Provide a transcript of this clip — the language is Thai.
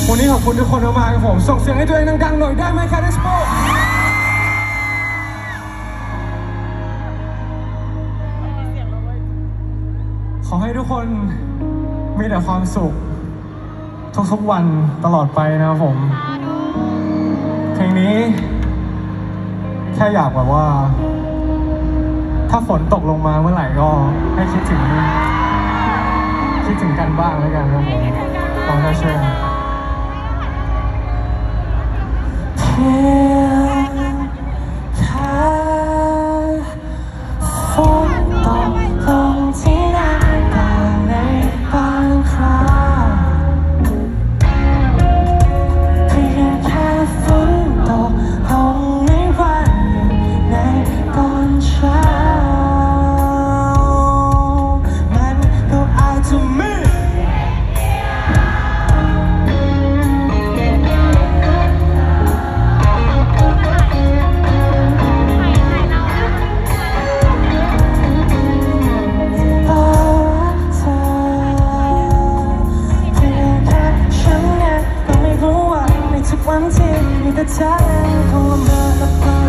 วันนี้ขอบคุณทุกคนมากครับผมส่งเสียงให้ตัวเองดังๆหน่อยได้ไหมครับเดสโปขอให้ทุกคนมีแต่ความสุขทุกๆวันตลอดไปนะครับผมเพลงนี้แค่อยากแบบว่าถ้าฝนตกลงมาเมื่อไหร่ก็ให้คิดถึงกันบ้างแล้วกันครับผมขอให้เชื่อเพียงแค่ฝนตกลงที่หน้าต่างในบางคราวเพียงแค่ฝนตกลงในวันหนึ่งในตอนเช้ามันก็อาจจะไม่วันที่มีแต่เธอคงลำบาก